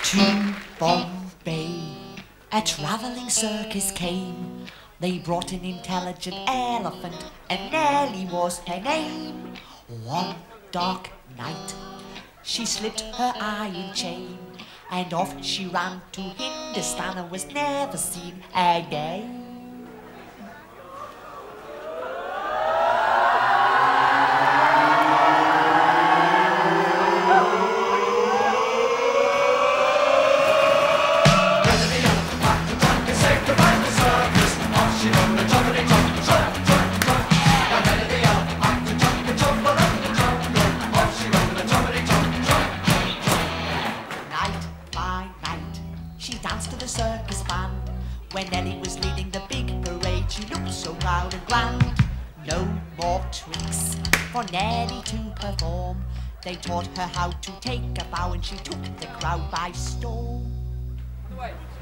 To Bombay, a travelling circus came. They brought an intelligent elephant, and Nellie was her name. One dark night, she slipped her iron chain, and off she ran to Hindustan and was never seen again. She danced to the circus band. When Nellie was leading the big parade, she looked so proud and grand. No more tricks for Nellie to perform. They taught her how to take a bow, and she took the crowd by storm.